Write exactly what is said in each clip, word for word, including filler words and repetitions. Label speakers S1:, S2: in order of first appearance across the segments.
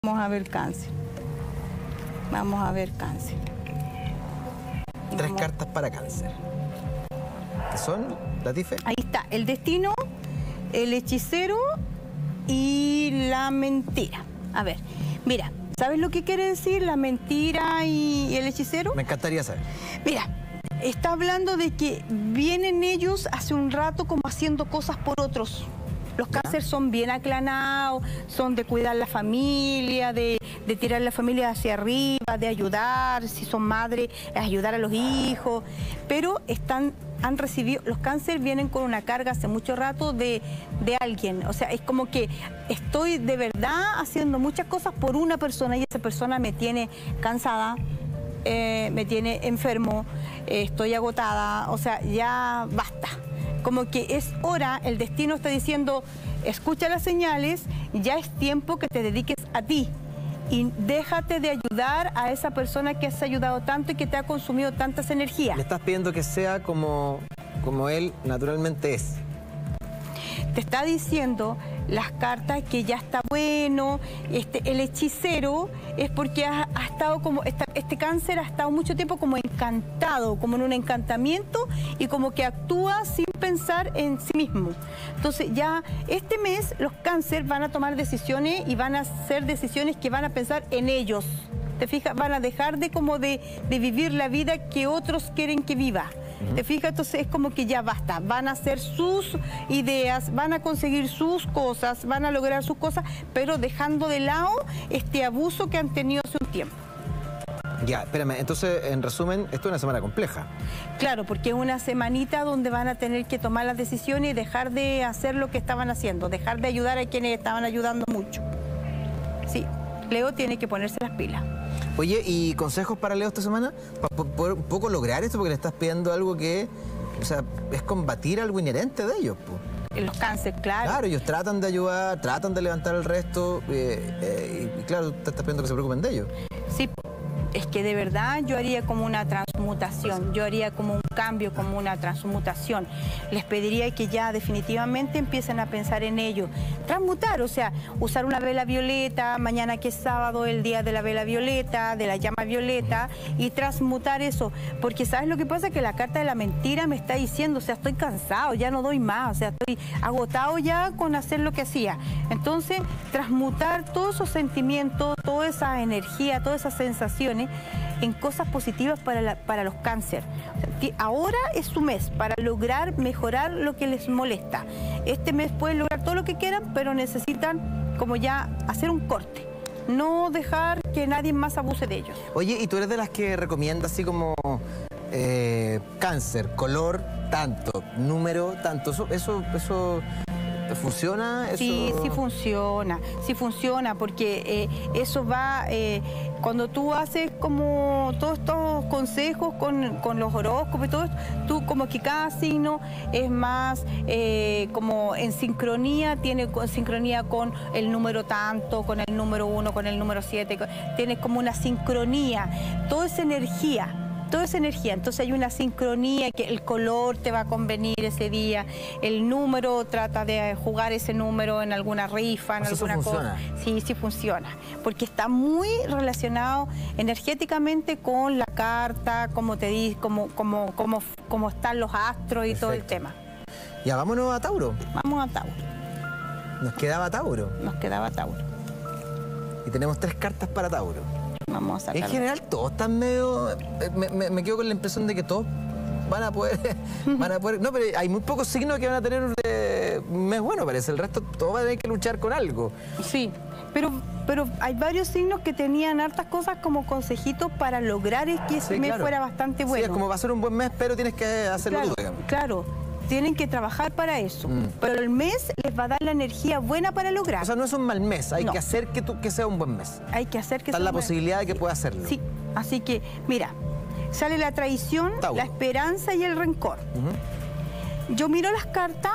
S1: Vamos a ver cáncer. Vamos a ver cáncer.
S2: Tres
S1: Vamos.
S2: cartas para cáncer. ¿Qué son, Latife?
S1: Ahí está, el destino, el hechicero y la mentira. A ver, mira, ¿sabes lo que quiere decir la mentira y el hechicero?
S2: Me encantaría saber.
S1: Mira, está hablando de que vienen ellos hace un rato como haciendo cosas por otros. Los cánceres son bien aclanados, son de cuidar la familia, de, de tirar la familia hacia arriba, de ayudar, si son madres, ayudar a los hijos, pero están, han recibido, los cánceres vienen con una carga hace mucho rato de, de alguien, o sea, es como que estoy de verdad haciendo muchas cosas por una persona y esa persona me tiene cansada, eh, me tiene enfermo, eh, estoy agotada, o sea, ya basta. Como que es hora, el destino está diciendo, escucha las señales, ya es tiempo que te dediques a ti y déjate de ayudar a esa persona que has ayudado tanto y que te ha consumido tantas energías.
S2: Le estás pidiendo que sea como, como él naturalmente es.
S1: Te está diciendo las cartas que ya está bueno, este, el hechicero es porque ha, ha estado como, esta, este cáncer ha estado mucho tiempo como encantado, como en un encantamiento y como que actúa sin pensar en sí mismo. Entonces ya este mes los cánceres van a tomar decisiones y van a hacer decisiones que van a pensar en ellos. ¿Te fijas? Van a dejar de como de, de vivir la vida que otros quieren que viva. ¿Te fijas? Entonces es como que ya basta, van a hacer sus ideas, van a conseguir sus cosas, van a lograr sus cosas, pero dejando de lado este abuso que han tenido hace un tiempo.
S2: Ya, espérame, entonces en resumen, esto es una semana compleja.
S1: Claro, porque es una semanita donde van a tener que tomar las decisiones y dejar de hacer lo que estaban haciendo, dejar de ayudar a quienes estaban ayudando mucho. Sí, Leo tiene que ponerse las pilas.
S2: Oye, ¿y consejos para Leo esta semana? Para poder un poco lograr esto, porque le estás pidiendo algo que, o sea, es combatir algo inherente de ellos, pues.
S1: Los cánceres, claro.
S2: Claro, ellos tratan de ayudar, tratan de levantar el resto, eh, eh, y claro, te estás pidiendo que se preocupen de ellos.
S1: Sí, es que de verdad yo haría como una transmutación, yo haría como un cambio, como una transmutación. Les pediría que ya definitivamente empiecen a pensar en ello. Transmutar, o sea, usar una vela violeta, mañana que es sábado, el día de la vela violeta, de la llama violeta, y transmutar eso. Porque ¿sabes lo que pasa? Que la carta de la mentira me está diciendo, o sea, estoy cansado, ya no doy más, o sea, estoy agotado ya con hacer lo que hacía. Entonces, transmutar todos esos sentimientos, toda esa energía, todas esas sensaciones en cosas positivas para, la, para los cánceres. Ahora es su mes para lograr mejorar lo que les molesta. Este mes pueden lograr todo lo que quieran, pero necesitan como ya hacer un corte. No dejar que nadie más abuse de ellos.
S2: Oye, ¿y tú eres de las que recomienda así como eh, cáncer, color, tanto, número, tanto? ¿Eso, eso, eso funciona? ¿Eso...
S1: Sí, sí funciona, sí funciona, porque eh, eso va, eh, cuando tú haces como todos estos consejos con, con los horóscopos y todo esto, tú como que cada signo es más eh, como en sincronía, tiene sincronía con el número tanto, con el número uno, con el número siete, tienes como una sincronía, toda esa energía. Toda esa energía, entonces hay una sincronía que el color te va a convenir ese día, el número, trata de jugar ese número en alguna rifa, en
S2: ¿Eso
S1: alguna
S2: funciona?
S1: cosa. Sí, sí funciona, porque está muy relacionado energéticamente con la carta, como te di, como, como, como, como están los astros y
S2: Perfecto.
S1: todo el tema.
S2: Ya, vámonos a Tauro.
S1: Vamos a Tauro,
S2: Nos quedaba Tauro.
S1: nos quedaba Tauro.
S2: Y tenemos tres cartas para Tauro.
S1: Vamos a sacar.
S2: En general, todos están medio... Me, me, me quedo con la impresión de que todos van a poder... van a poder no, pero hay muy pocos signos que van a tener eh, un mes bueno, parece. El resto, todos van a tener que luchar con algo.
S1: Sí, pero, pero hay varios signos que tenían hartas cosas como consejitos para lograr que ese
S2: Sí,
S1: mes
S2: claro.
S1: fuera bastante bueno.
S2: Sí, es como va a ser un buen mes, pero tienes que hacerlo
S1: claro,
S2: tú, digamos.
S1: Claro, tienen que trabajar para eso.
S2: Mm.
S1: Pero el mes les va a dar la energía buena para lograr.
S2: O sea, no es un mal mes, hay
S1: No.
S2: que hacer que, tú, que sea un buen mes.
S1: Hay que hacer que
S2: Está
S1: sea
S2: la
S1: un buen-
S2: posibilidad de que
S1: Sí.
S2: pueda hacerlo.
S1: Sí, así que, mira, sale la traición,
S2: Tauro.
S1: la esperanza y el rencor.
S2: Ujú.
S1: Yo miro las cartas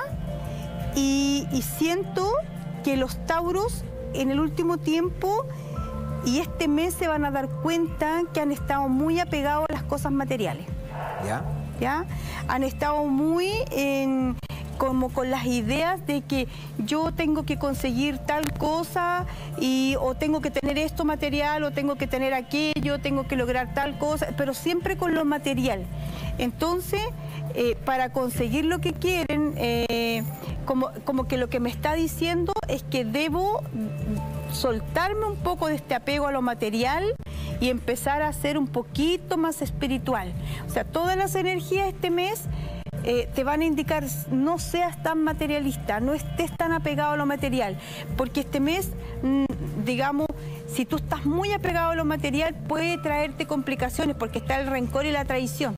S1: y, y siento que los tauros en el último tiempo y este mes se van a dar cuenta que han estado muy apegados a las cosas materiales.
S2: ¿Ya?
S1: ¿Ya? Han estado muy en, como con las ideas de que yo tengo que conseguir tal cosa y o tengo que tener esto material o tengo que tener aquello, tengo que lograr tal cosa, pero siempre con lo material. Entonces, eh, para conseguir lo que quieren, eh, como, como que lo que me está diciendo es que debo soltarme un poco de este apego a lo material y empezar a ser un poquito más espiritual. O sea, todas las energías este mes eh, te van a indicar, no seas tan materialista, no estés tan apegado a lo material, porque este mes, digamos, si tú estás muy apegado a lo material, puede traerte complicaciones, porque está el rencor y la traición.